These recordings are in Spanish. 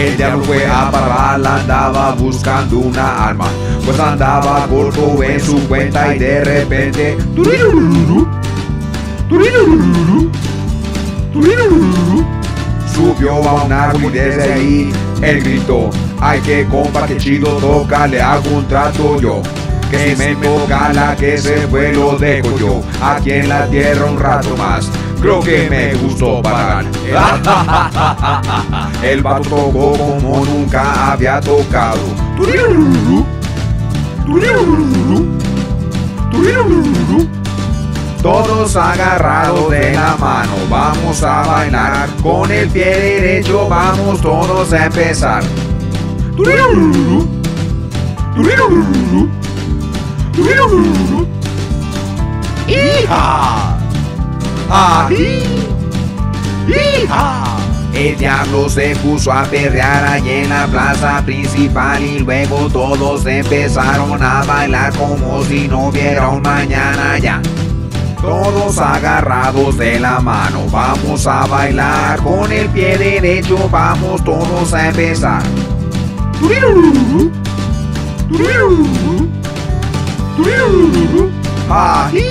El diablo fue a pararla, andaba buscando una arma, pues andaba corto en su cuenta y de repente subió a un árbol y desde ahí él gritó: ay, que compa, que chido toca, le hago un trato yo, que si me toca la que se fue lo dejo yo aquí en la tierra un rato más. Creo que me gustó parar. El vato tocó como nunca había tocado. Todos agarrados de la mano, vamos a bailar. Con el pie derecho vamos todos a empezar. ¡Hija! ¡Ají! ¡Hija! El diablo se puso a perrear allí en la plaza principal y luego todos empezaron a bailar como si no hubiera un mañana ya. Todos agarrados de la mano, vamos a bailar. Con el pie derecho vamos todos a empezar. ¡Ají!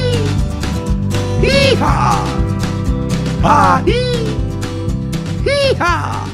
¡Hija! ¡Ají! ¡Hija!